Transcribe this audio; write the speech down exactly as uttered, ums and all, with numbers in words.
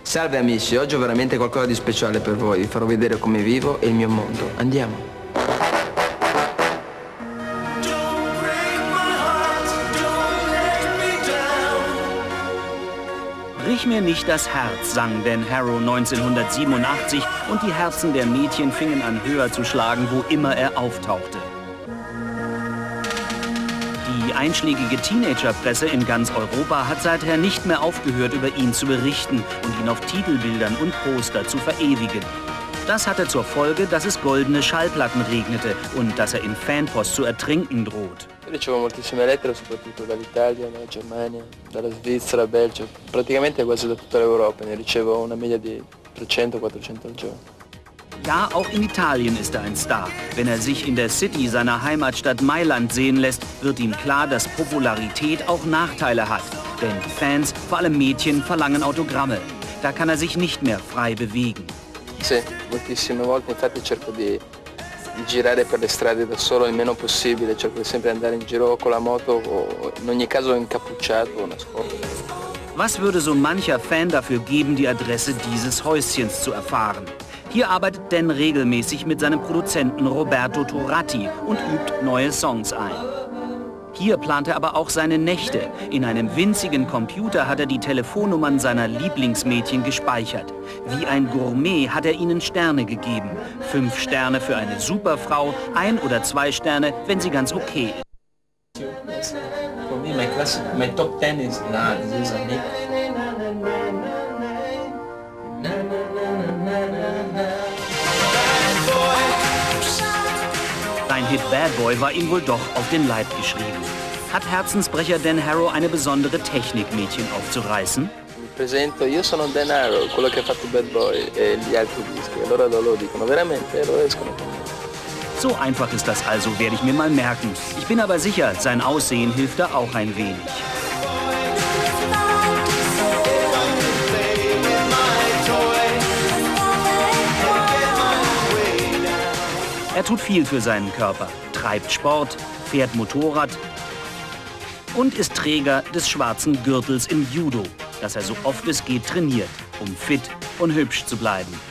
Salve amici, oggi ho veramente qualcosa di speciale per voi. Vi farò vedere come vivo e il mio mondo. Andiamo. Brich mir nicht das Herz, sang Dan Harrow neunzehnhundertsiebenundachtzig und die Herzen der Mädchen fingen an höher zu schlagen, wo immer er auftauchte. Die einschlägige Teenagerpresse in ganz Europa hat seither nicht mehr aufgehört, über ihn zu berichten und ihn auf Titelbildern und Poster zu verewigen. Das hatte zur Folge, dass es goldene Schallplatten regnete und dass er in Fanpost zu ertrinken droht. Io ricevo moltissime lettere, soprattutto dall'Italia, dalla Germania, dalla Svizzera, Belgio, praticamente quasi da tutta l'Europa. Ne ricevo una media di trecento quattrocento al giorno. Ja, auch in Italien ist er ein Star. Wenn er sich in der City seiner Heimatstadt Mailand sehen lässt, wird ihm klar, dass Popularität auch Nachteile hat. Denn Fans, vor allem Mädchen, verlangen Autogramme. Da kann er sich nicht mehr frei bewegen. Sì, moltissime volte, infatti cerco di girare per le strade da solo il meno possibile, cerco sempre di andare in giro con la moto o in ogni caso incappucciato o nascosto. Was würde so mancher Fan dafür geben, die Adresse dieses Häuschens zu erfahren? Hier arbeitet Dan regelmäßig mit seinem Produzenten Roberto Turati und übt neue Songs ein. Hier plant er aber auch seine Nächte. In einem winzigen Computer hat er die Telefonnummern seiner Lieblingsmädchen gespeichert. Wie ein Gourmet hat er ihnen Sterne gegeben. Fünf Sterne für eine Superfrau, ein oder zwei Sterne, wenn sie ganz okay ist. For me, my class, my top ten is nah, this is a Nick. Sein Hit Bad Boy war ihm wohl doch auf den Leib geschrieben. Hat Herzensbrecher Dan Harrow eine besondere Technik, Mädchen aufzureißen? Mi presento, io sono Dan Harrow, quello che ha fatto Bad Boy e gli altri dischi. Allora loro dicono veramente, lo escono con me. So einfach ist das also, werde ich mir mal merken. Ich bin aber sicher, sein Aussehen hilft da auch ein wenig. Er tut viel für seinen Körper, treibt Sport, fährt Motorrad und ist Träger des schwarzen Gürtels im Judo, das er so oft es geht trainiert, um fit und hübsch zu bleiben.